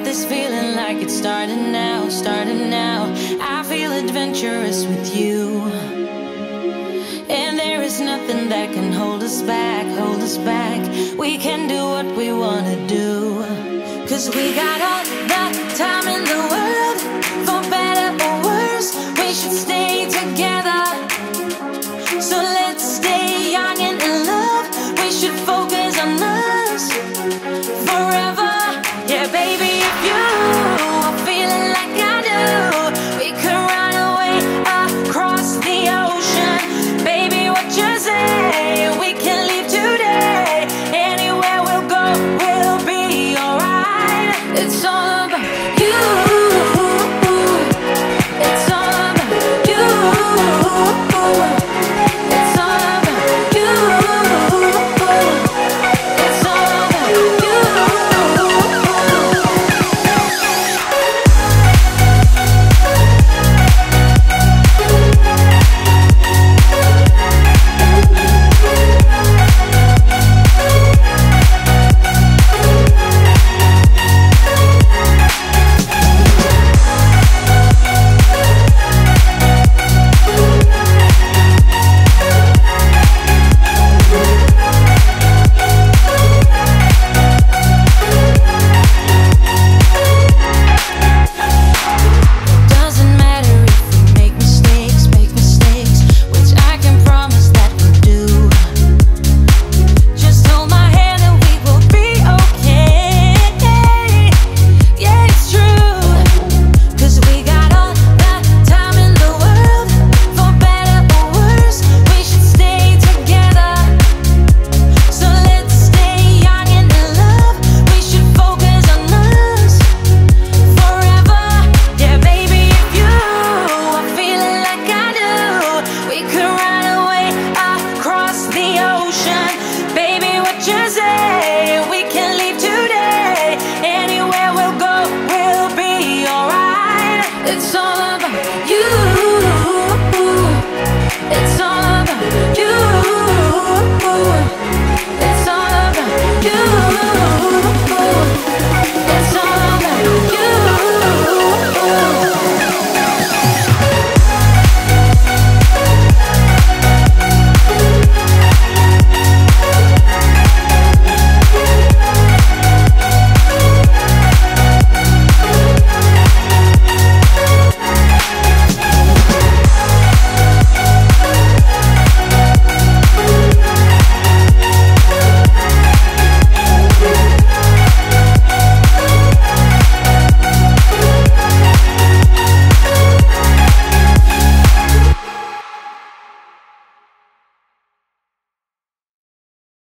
got this feeling like it's starting now, starting now. I feel adventurous with you, and there is nothing that can hold us back, hold us back. We can do what we wanna do, 'cause we got all the